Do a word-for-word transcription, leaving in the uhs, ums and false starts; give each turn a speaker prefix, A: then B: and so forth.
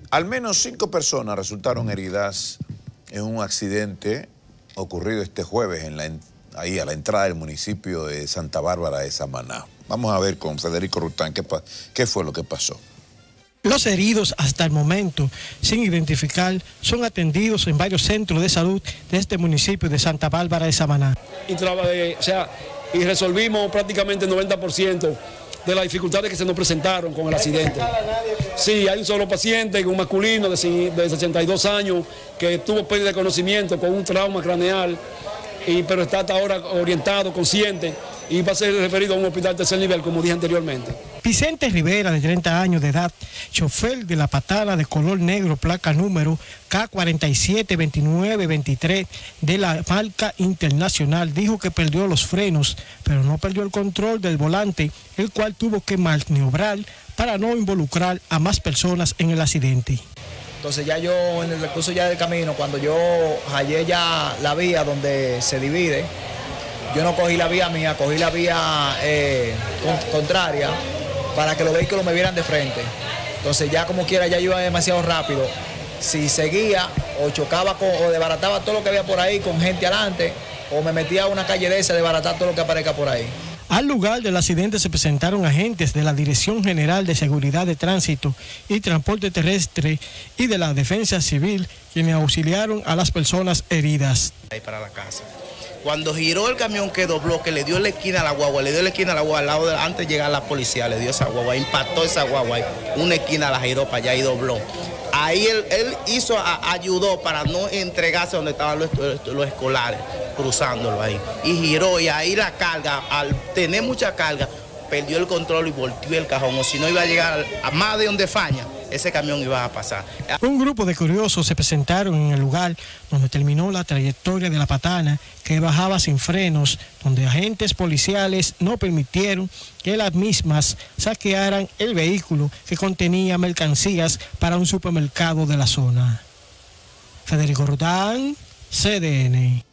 A: Al menos cinco personas resultaron heridas en un accidente ocurrido este jueves en la, ahí a la entrada del municipio de Santa Bárbara de Samaná. Vamos a ver con Federico Rután qué, qué fue lo que pasó.
B: Los heridos hasta el momento, sin identificar, son atendidos en varios centros de salud de este municipio de Santa Bárbara de Samaná.
C: Y, o sea, y resolvimos prácticamente el noventa por ciento de las dificultades que se nos presentaron con el accidente. Sí, hay un solo paciente, un masculino de sesenta y dos años, que tuvo pérdida de conocimiento con un trauma craneal, y, pero está hasta ahora orientado, consciente, y va a ser referido a un hospital de tercer nivel, como dije anteriormente.
B: Vicente Rivera, de treinta años de edad, chofer de la patana de color negro, placa número K cuarenta y siete veintinueve veintitrés de la marca internacional, dijo que perdió los frenos, pero no perdió el control del volante, el cual tuvo que maniobrar para no involucrar a más personas en el accidente.
D: Entonces ya yo, en el recurso ya del camino, cuando yo hallé ya la vía donde se divide, yo no cogí la vía mía, cogí la vía eh, contraria para que los vehículos me vieran de frente. Entonces ya como quiera ya iba demasiado rápido. Si seguía o chocaba con, o desbarataba todo lo que había por ahí con gente adelante, o me metía a una calle de esa, desbaratar todo lo que aparezca por ahí.
B: Al lugar del accidente se presentaron agentes de la Dirección General de Seguridad de Tránsito y Transporte Terrestre y de la Defensa Civil, quienes auxiliaron a las personas heridas.
E: Ahí para la casa. Cuando giró el camión que dobló, que le dio la esquina a la guagua, le dio la esquina a la guagua, al lado de, antes de llegar la policía, le dio esa guagua, impactó esa guagua, una esquina la giró para allá y dobló. Ahí él, él hizo, a, ayudó para no entregarse donde estaban los, los escolares, cruzándolo ahí. Y giró, y ahí la carga, al tener mucha carga, perdió el control y volteó el cajón, o si no iba a llegar a más de donde Faña, ese camión iba a pasar.
B: Un grupo de curiosos se presentaron en el lugar donde terminó la trayectoria de la patana, que bajaba sin frenos, donde agentes policiales no permitieron que las mismas saquearan el vehículo que contenía mercancías para un supermercado de la zona. Federico Rután, C D N.